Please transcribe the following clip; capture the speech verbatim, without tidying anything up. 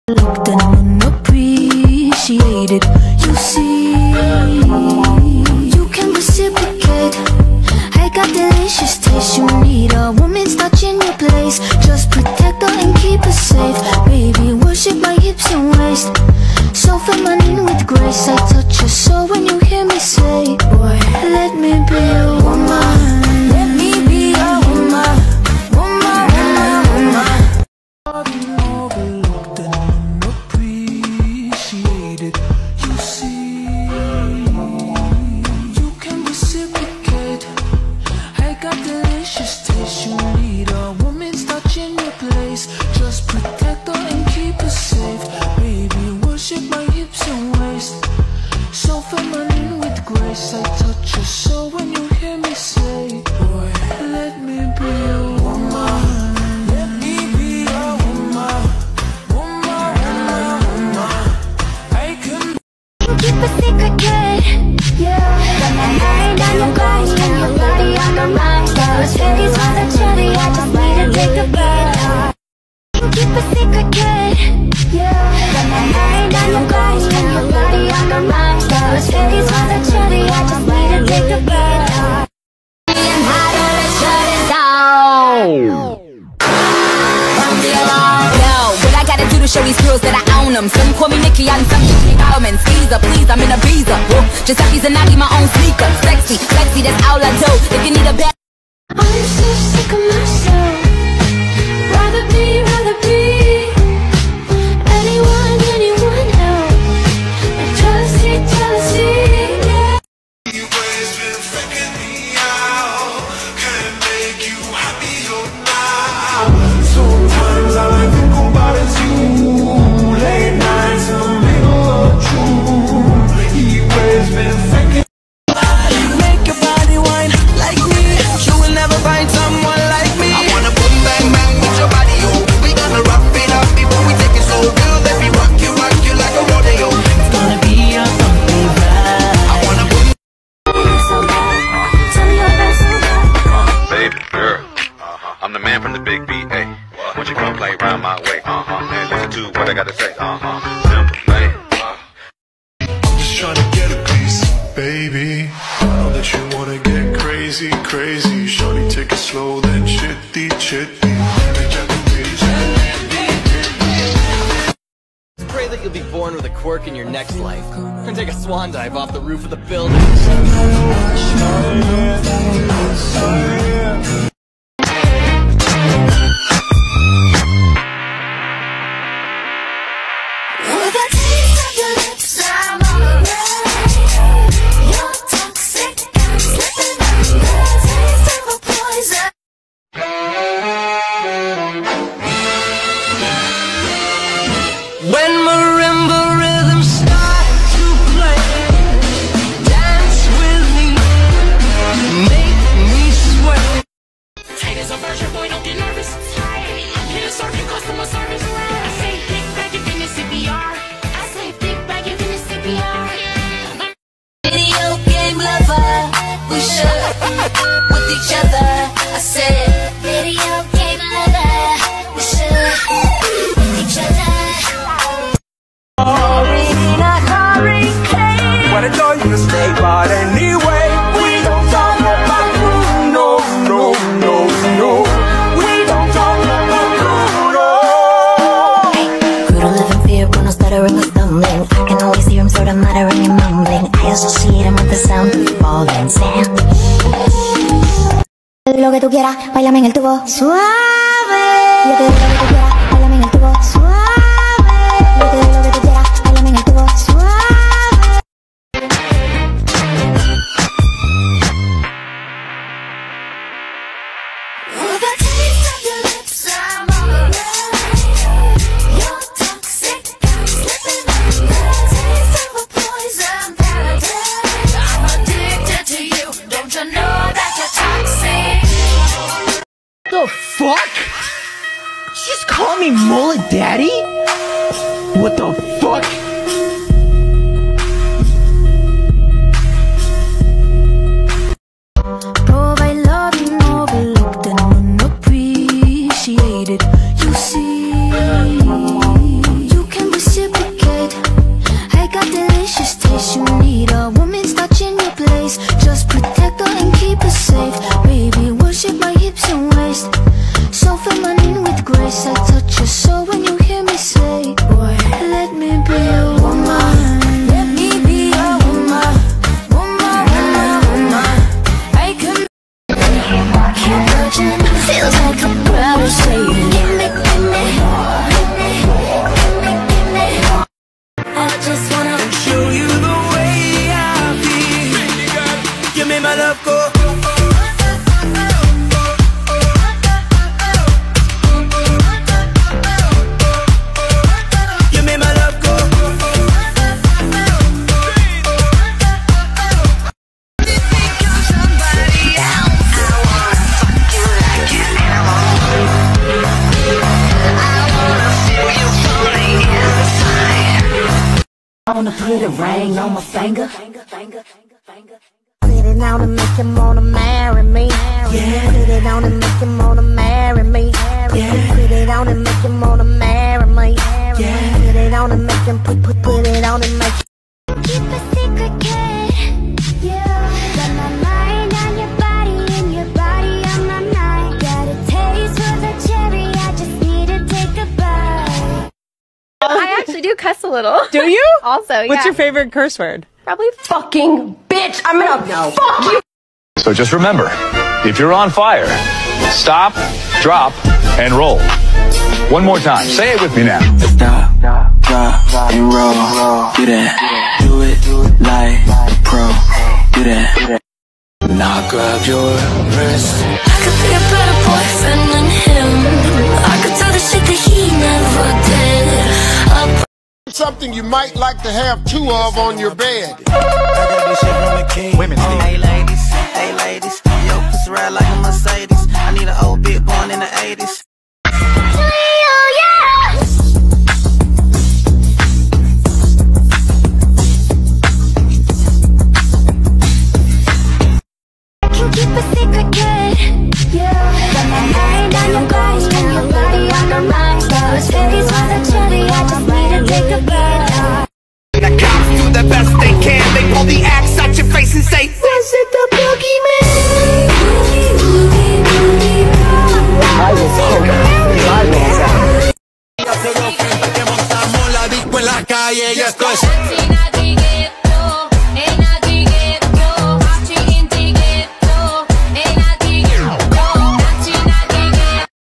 Looked and unappreciated. You see, you can reciprocate. I got delicious taste. You need a woman's touch in your place. Just protect her and keep her safe. Baby, worship my hips and waist. So feminine with grace. I touch your soul when you hear me say, boy, let me be a woman. Let me be a woman. Woman, woman, woman. Overlooked and unappreciated. You see, you can reciprocate. I got delicious taste. You need a woman's touch in your place. Just protect her and keep her safe. Baby, worship my hips and waist. So feminine with grace. I touch your soul when you hear me say, boy, let me be a woman. Let me be a woman. Woman, woman, woman. I can keep a secret good. Yeah. Got my mind on your body and your body on my mind. Those fifties on the chili, I just need to take a bite. Keep a secret good. Yeah. Got my mind on your body and your body on my mind. Those fifties on the chili, I just need to take a bite. And how do I shut it down? Yo, what I gotta do to show these girls that I own them? Some call me Nicki, I'm some Nicki Bauman. Caesar, please, I'm in a visa. Whoa, Giuseppe's and I get my own sneaker. Sexy, sexy, that's all I do. If you need a bad, I'm so sick of myself. Rather be, rather be anyone, anyone else. Like jealousy, jealousy, yeah. You always been faking me out. Can't make you happier now. Sometimes all I think about is you. Late nights in the middle of June. You always been faking. You make your body wine like me. You will never find someone like me. I wanna boom bang bang with your body, oh. We gonna rock it up before we take it slow. Girl, let me rock you, rock you like a rodeo. It's gonna be a bumpy ride. I wanna boom. Baby girl, uh-huh. I'm the man from the big B A. Won't you come play round my way? Uh-huh. And listen to what I gotta say. Uh-huh. Simple man. I'm just trying to get a piece, baby. I know that you wanna get crazy, crazy. Shorty, take it slow, then chitty, chitty. Pray that you'll be born with a quirk in your next life, and take a swan dive off the roof of the building. With a taste of your lips, I'm on a ride. You're toxic, I'm slipping under. Taste of a poison. When marimba rhythms start to play, dance with me, make me sweat. Tight as a virgin, boy, don't get nervous. I'm here to serve you customer service. I say thick bag, you finish C P R. I say thick bag, you finish C P R. Video game lover, we should with each other. I said, video game lover, we should with each other. But I told you to stay, but anyway, we don't talk about you, no, no, no, no. We don't talk about you, no. Grew to live in fear, Bruno stuttering and stumbling. I can always hear him sort of muttering and mumbling. I associate him with the sound of falling sand. Lo que tú quieras, bailame en el tubo suave. Yo te doy lo que tú quieras, bailame en el tubo suave. Yo te doy lo que tú quieras, bailame en el tubo suave. With a taste of your lips, I'm on a ride. You're toxic, I'm slipping under. Taste of a poison paradise. I'm addicted to you. Don't you know that you're toxic? The fuck? She's calling I wanna put a ring on my finger. Put it on and make him wanna marry me. Yeah. Put it on and make him wanna marry me. Yeah. Put it on and make him wanna marry me. Yeah. Put it on and make him put put put it on and make. Keep a secret, kid. Yeah. Got my mind on your body and your body on my mind. Got a taste for the cherry. I just need to take a bite. I actually do cuss a little. Do you? Also, yeah. What's your favorite curse word? Probably fucking bitch. I'm gonna no. Fuck you. So just remember, if you're on fire, stop, drop, and roll. One more time. Say it with me now. Stop, drop, and roll. Do that. Do it like pro. Do that. Now grab your wrist. I could be a better boyfriend than him. I could tell the shit that he never did. I'll Something you might like to have two of on your bed. Women, hey ladies, hey ladies, yo, pussy ride like a Mercedes. I need an old bitch born in the eighties. Keep a secret, kid. Yeah. Got my mind on your body and your body on my mind. Got a taste for the cherry. I just need to take a bite. The cops do the best they can. They pull the axe out your face and say, "Was it the boogeyman?" I was hoping. La disco en la calle y esto es